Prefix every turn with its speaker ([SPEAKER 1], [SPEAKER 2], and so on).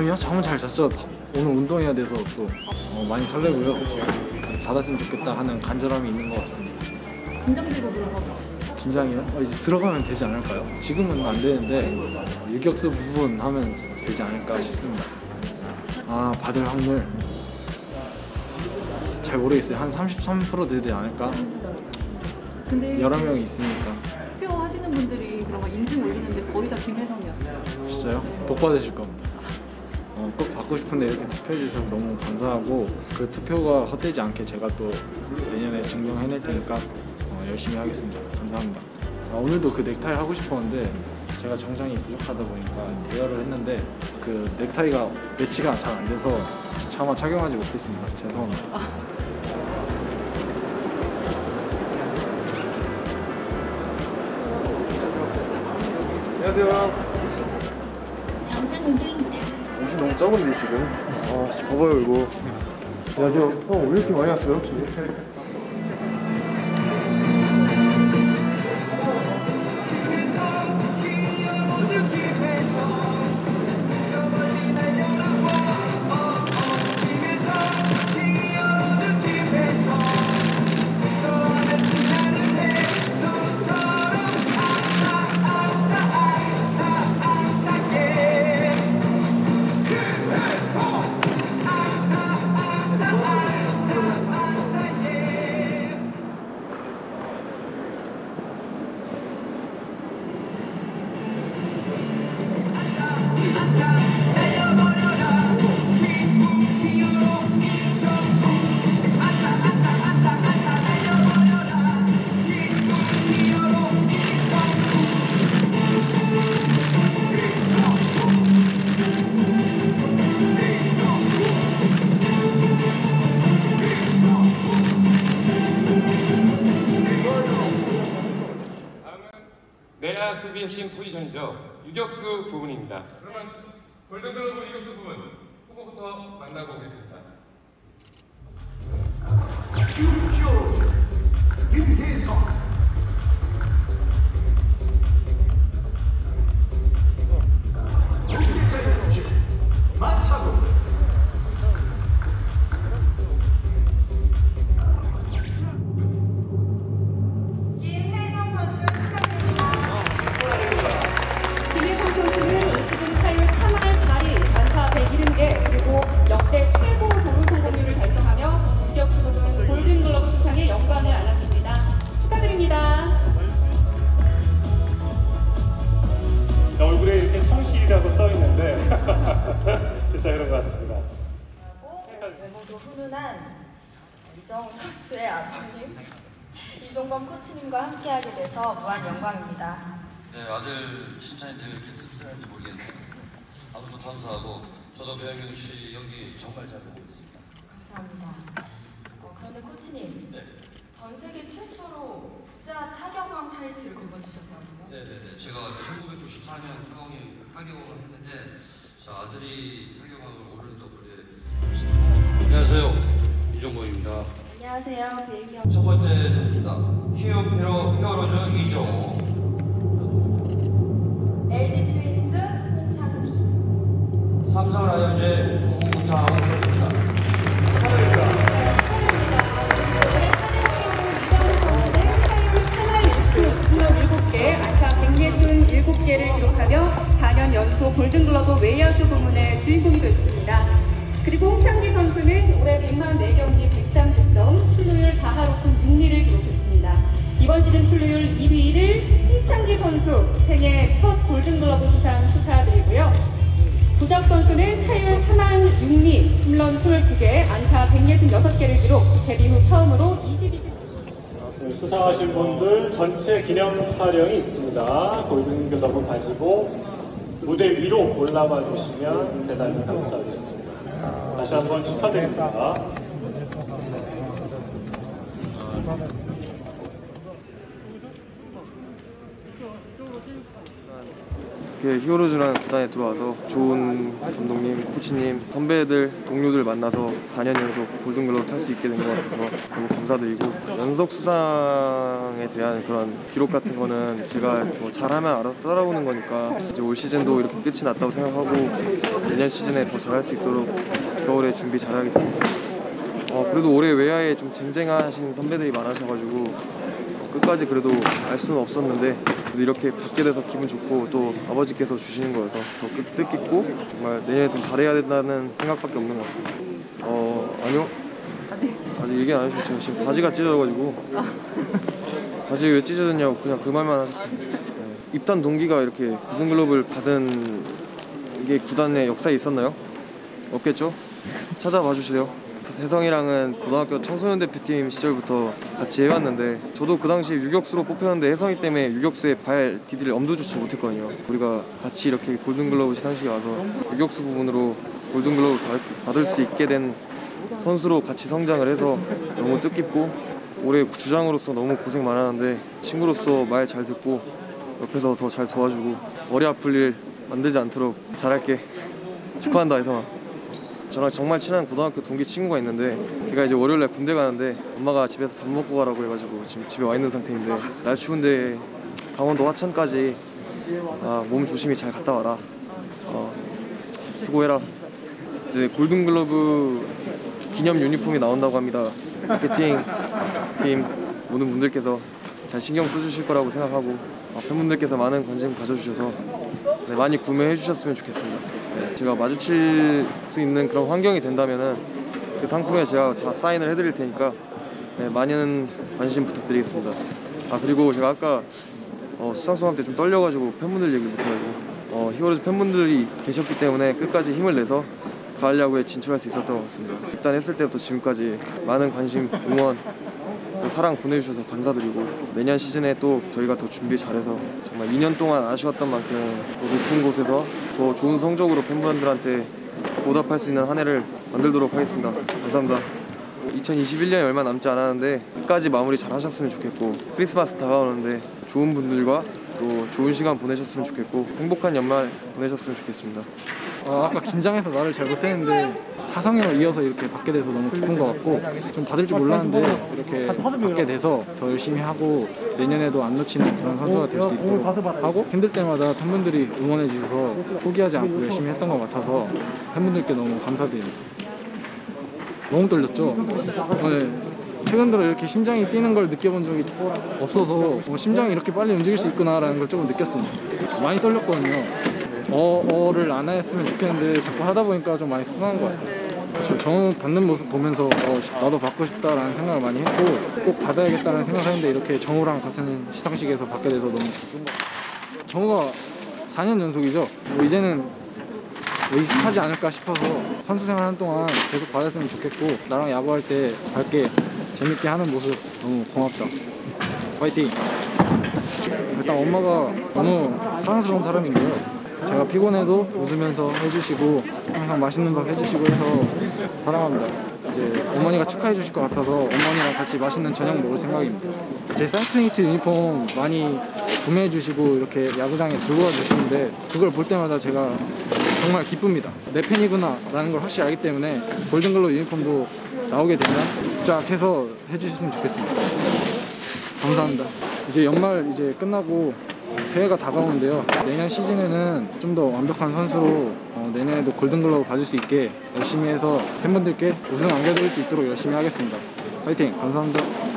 [SPEAKER 1] 밤이요? 잠은 잘 잤죠. 오늘 운동해야 돼서 또 많이 설레고요. 받았으면 좋겠다 하는 간절함이 있는 것 같습니다.
[SPEAKER 2] 긴장되고 들어가봐.
[SPEAKER 1] 긴장이요? 이제 들어가면 되지 않을까요? 지금은 안 되는데 유격수 부분 하면 되지 않을까 싶습니다. 아, 받을 확률 잘 모르겠어요. 한 33% 되지 않을까?
[SPEAKER 2] 근데
[SPEAKER 1] 여러 명이 있으니까.
[SPEAKER 2] 투표하시는 분들이 그런 거 인증 올리는데 거의 다 김혜성이었어요.
[SPEAKER 1] 진짜요? 복 받으실 겁니다. 꼭 받고 싶은데 이렇게 투표해 주셔서 너무 감사하고, 그 투표가 헛되지 않게 제가 또 내년에 증명해낼 테니까 열심히 하겠습니다. 감사합니다. 오늘도 그 넥타이 하고 싶었는데 제가 정장이 부족하다 보니까 대여를 했는데 그 넥타이가 매치가 잘 안 돼서 차마 착용하지 못했습니다. 죄송합니다.
[SPEAKER 3] 안녕하세요. 옷이 너무 작은데 지금. 봐봐요 이거. 안녕하세요. 형 왜 이렇게 많이 왔어요?
[SPEAKER 4] 내야 수비 핵심 포지션이죠. 유격수 부분입니다. 그러면 골든글러브 유격수 부분 후보부터 만나고 오겠습니다.
[SPEAKER 5] 김희성. 만차고.
[SPEAKER 6] 얼굴에 이렇게 성실이라고 써있는데 진짜 그런 것 같습니다.
[SPEAKER 7] 외모도 훈훈한 이정우 선수의 아버님 이종범 코치님과 함께하게 돼서 무한 영광입니다.
[SPEAKER 8] 네, 아들 칭찬인데 왜 이렇게 씁쓸한지 모르겠네요. 아무튼 감사하고 저도 배영경 씨 연기 정말 잘 보고 있습니다.
[SPEAKER 7] 감사합니다. 그런데 코치님,
[SPEAKER 8] 네.
[SPEAKER 7] 전 세계 최초로 부자 타격왕 타이틀을 거머쥐셨다고요?
[SPEAKER 8] 네네네. 제가 1994년 타격왕을 했는데 아들이 타격왕을 오늘도 그래. 안녕하세요, 이종범입니다.
[SPEAKER 7] 안녕하세요, 배경.
[SPEAKER 8] 첫 번째 선수입니다. 히어로즈 이정우.
[SPEAKER 7] LG 트윈스 홍창기.
[SPEAKER 8] 삼성 라이온즈 홍구창 선수입니다.
[SPEAKER 2] 안타 167개를 기록하며 4년 연속 골든글러브 외야수 부문의 주인공이 됐습니다. 그리고 홍창기 선수는 올해 104경기 103득점, 출루율 4할오픈 6리를 기록했습니다. 이번 시즌 출루율 2위를 홍창기 선수 생애 첫 골든글러브 수상 축하드리고요. 구작 선수는 타율 3할 6리, 홈런 22개, 안타 166개를 기록, 데뷔 후 처음으로 22세
[SPEAKER 6] 수상하신 분들 전체 기념 촬영이 있습니다. 골든글러브 가지고 무대 위로 올라와 주시면 대단히 감사하겠습니다. 다시 한번 축하드립니다.
[SPEAKER 3] 이렇게 히어로즈라는 구단에 들어와서 좋은 감독님, 코치님, 선배들, 동료들 만나서 4년 연속 골든글러브 탈 수 있게 된 것 같아서 너무 감사드리고, 연속 수상에 대한 그런 기록 같은 거는 제가 뭐 잘하면 알아서 따라오는 거니까 이제 올 시즌도 이렇게 끝이 났다고 생각하고 내년 시즌에 더 잘할 수 있도록 겨울에 준비 잘하겠습니다. 그래도 올해 외야에 좀 쟁쟁하신 선배들이 많으셔가지고 끝까지 그래도 알 수는 없었는데 그래도 이렇게 받게 돼서 기분 좋고, 또 아버지께서 주시는 거여서 더 뜻깊고 정말 내년에 더 잘해야 된다는 생각밖에 없는 것 같습니다. 아니요, 아직 얘기 안 해주셨어요. 지금 바지가 찢어져가지고. 바지 왜 찢어졌냐고 그냥 그 말만 하셨습니다. 네. 입단 동기가 이렇게 골든글러브를 받은 게 구단의 역사에 있었나요? 없겠죠? 찾아봐 주세요. 혜성이랑은 고등학교 청소년 대표팀 시절부터 같이 해왔는데, 저도 그 당시에 유격수로 뽑혔는데 혜성이 때문에 유격수에 발 디딜 엄두조차 못했거든요. 우리가 같이 이렇게 골든글러브 시상식에 와서 유격수 부분으로 골든글러브 받을 수 있게 된 선수로 같이 성장을 해서 너무 뜻깊고, 올해 주장으로서 너무 고생 많았는데 친구로서 말 잘 듣고 옆에서 더 잘 도와주고 머리 아플 일 만들지 않도록 잘할게. 축하한다 혜성아. 저랑 정말 친한 고등학교 동기 친구가 있는데, 걔가 이제 월요일날 군대 가는데 엄마가 집에서 밥 먹고 가라고 해가지고 지금 집에 와 있는 상태인데, 날 추운데 강원도 화천까지 몸 조심히 잘 갔다 와라. 수고해라. 네, 골든글러브 기념 유니폼이 나온다고 합니다. 마케팅 팀 모든 분들께서 잘 신경 써주실 거라고 생각하고, 팬분들께서 많은 관심 가져주셔서 많이 구매해 주셨으면 좋겠습니다. 제가 마주칠 수 있는 그런 환경이 된다면은 그 상품에 제가 다 사인을 해드릴 테니까 많은 관심 부탁드리겠습니다. 그리고 제가 아까 수상소감 때 좀 떨려가지고 팬분들 얘기를 못해가지고 히어로즈 팬분들이 계셨기 때문에 끝까지 힘을 내서 가을 야구에 진출할 수 있었던 것 같습니다. 일단 했을 때부터 지금까지 많은 관심, 응원, 사랑 보내주셔서 감사드리고, 내년 시즌에 또 저희가 더 준비 잘해서 정말 2년 동안 아쉬웠던 만큼 더 높은 곳에서 더 좋은 성적으로 팬분들한테 보답할 수 있는 한 해를 만들도록 하겠습니다. 감사합니다. 2021년이 얼마 남지 않았는데 끝까지 마무리 잘 하셨으면 좋겠고, 크리스마스 다가오는데 좋은 분들과 또 좋은 시간 보내셨으면 좋겠고, 행복한 연말 보내셨으면 좋겠습니다.
[SPEAKER 1] 아까 긴장해서 말을 잘 못했는데 하성형을 이어서 이렇게 받게 돼서 너무 기쁜 것 같고, 좀 받을 줄 몰랐는데 이렇게 받게 돼서 더 열심히 하고 내년에도 안 놓치는 그런 선수가 될 수 있도록 하고, 힘들 때마다 팬분들이 응원해 주셔서 포기하지 않고 열심히 했던 것 같아서 팬분들께 너무 감사드립니다. 너무 떨렸죠? 네. 최근 들어 이렇게 심장이 뛰는 걸 느껴본 적이 없어서 심장이 이렇게 빨리 움직일 수 있구나라는 걸 조금 느꼈습니다. 많이 떨렸거든요. 를 안 했으면 좋겠는데 자꾸 하다 보니까 좀 많이 속상한 것 같아요. 정우 받는 모습 보면서 나도 받고 싶다라는 생각을 많이 했고, 꼭 받아야겠다는 생각을 했는데 이렇게 정우랑 같은 시상식에서 받게 돼서 너무 기쁜 것 같아요. 정우가 4년 연속이죠. 이제는 의식하지 않을까 싶어서 선수 생활 하는 동안 계속 받았으면 좋겠고, 나랑 야구할 때 밝게 재밌게 하는 모습 너무 고맙다. 파이팅! 일단 엄마가 너무 사랑스러운 사람인데요. 제가 피곤해도 웃으면서 해주시고 항상 맛있는 밥 해주시고 해서 사랑합니다. 이제 어머니가 축하해 주실 것 같아서 어머니랑 같이 맛있는 저녁 먹을 생각입니다. 제 사이클링 히트 유니폼 많이 구매해 주시고 이렇게 야구장에 들고 와 주시는데, 그걸 볼 때마다 제가 정말 기쁩니다. 내 팬이구나 라는 걸 확실히 알기 때문에 골든글러브 유니폼도 나오게 되면 쫙해서 해주셨으면 좋겠습니다. 감사합니다. 이제 연말 이제 끝나고 새해가 다가오는데요. 내년 시즌에는 좀 더 완벽한 선수로 내년에도 골든글러브 받을 수 있게 열심히 해서 팬분들께 우승 안겨드릴 수 있도록 열심히 하겠습니다. 파이팅! 감사합니다.